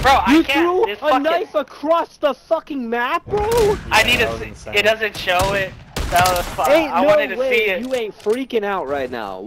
Bro, I You can't. threw It's a knife across the fucking map, bro? I need to see. It doesn't show it. That was fun. Ain't I no wanted to way see it. you ain't freaking out right now.